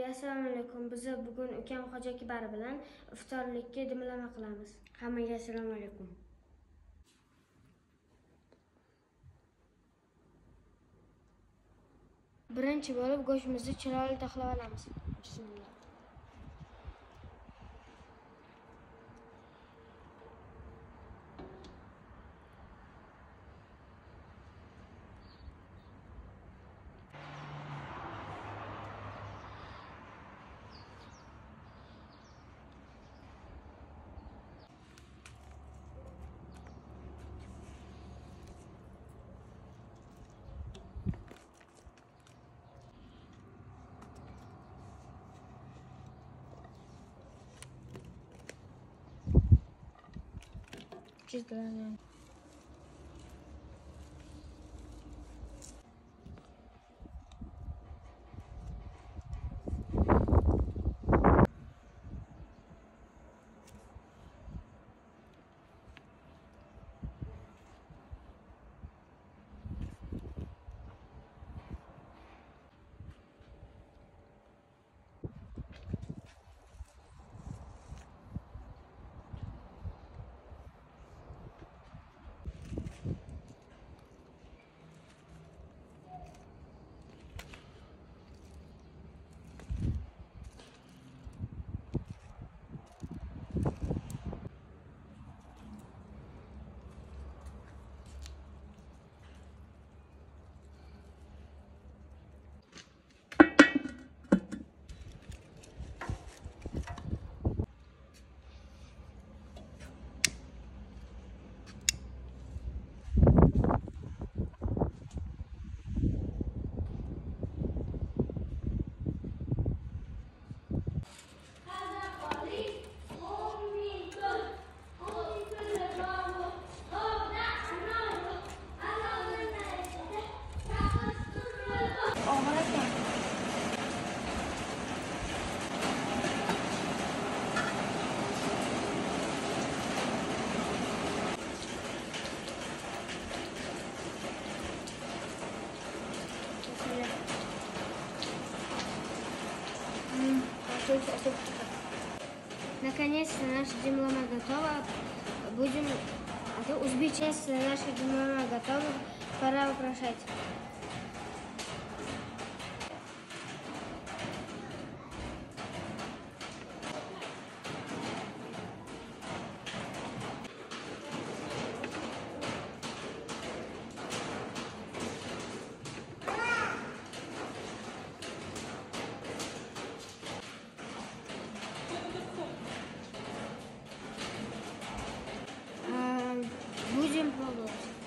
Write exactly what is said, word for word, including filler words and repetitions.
Assalomu alaykum. Biz bugun ukam Xo'jakbar bilan iftorlikka dimlama qilamiz. Hammaga assalomu alaykum. Birinchi bo'lib go'shtimizni chiroyli taxlab olamiz. Bismillah. Чистое. Наконец-то наша dimlama готова. Будем... Это узбечество наша dimlama готова. Пора украшать. Будем пробовать.